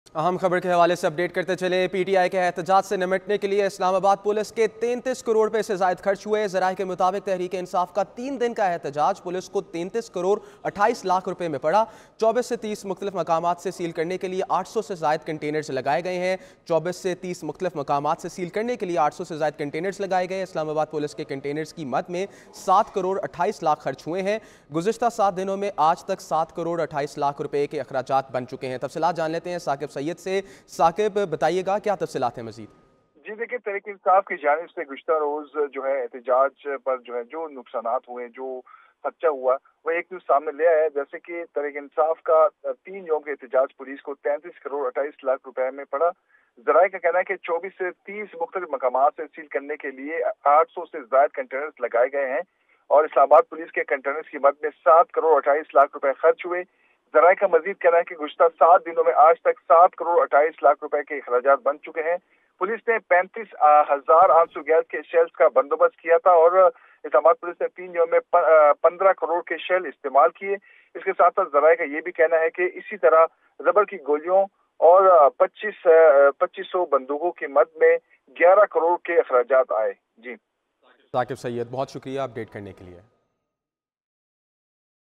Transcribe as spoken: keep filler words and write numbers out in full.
अहम खबर के हवाले से अपडेट करते चले। पीटीआई के एहतजाज से निमटने के लिए इस्लामाबाद पुलिस के तैंतीस करोड़ रुपए से ज्यादा खर्च हुए। जराये के मुताबिक तहरीक इंसाफ का तीन दिन का एहतजाज पुलिस को तैंतीस करोड़ अट्ठाईस लाख रुपए में पड़ा। चौबीस से तीस मुख्तलिफ मकामात से सील करने के लिए आठ सौ से ज्यादा कंटेनर्स लगाए गए हैं। चौबीस से तीस मुख्तलिफ मकामात से सील करने के लिए आठ सौ से ज्यादा कंटेनर्स लगाए गए। इस्लामाबाद पुलिस के कंटेनर्स की मद में सात करोड़ अट्ठाईस लाख खर्च हुए हैं। गुज़िश्ता सात दिनों में आज तक सात करोड़ अट्ठाईस लाख रुपए के अखराजात बन चुके हैं। तफसीलात जान लेते हैं साकिब सैयद से। साकिब, बताइएगा क्या तफसीलात है मजीद? जी देखिए, तहरीक इंसाफ की जानिब से गुज़िश्ता रोज जो है एहतजाज पर जो है जो नुकसानात हुए, जो खर्चा हुआ, वह एक न्यूज सामने ले आया है। जैसे कि तहरीक इंसाफ का तीन यौम के एहतजाज पुलिस को तैंतीस करोड़ अट्ठाईस लाख रुपए में पड़ा। जराये का कहना है कि चौबीस से तीस मुख्तलिफ मकामात से सील करने के लिए आठ सौ से ज्यादा कंटेनर्स लगाए गए हैं और इस्लामाबाद पुलिस के कंटेनर्स की मद में सात करोड़ अट्ठाईस लाख रुपए खर्च हुए। जराये का मजीद कहना है कि गुज़िश्ता सात दिनों में आज तक सात करोड़ अट्ठाईस लाख रुपए के अखराजात बन चुके हैं। पुलिस ने पैंतीस हजार आंसू गैस के शेल्स का बंदोबस्त किया था और इस्लामाबाद पुलिस ने तीन दिनों में पंद्रह करोड़ के शेल इस्तेमाल किए। इसके साथ साथ जराये का ये भी कहना है कि इसी तरह रबर की गोलियों और पच्चीस पच्चीस सौ बंदूकों की मद में ग्यारह करोड़ के अखराजात आए। जी साकिब सैयद, बहुत शुक्रिया अपडेट करने के लिए।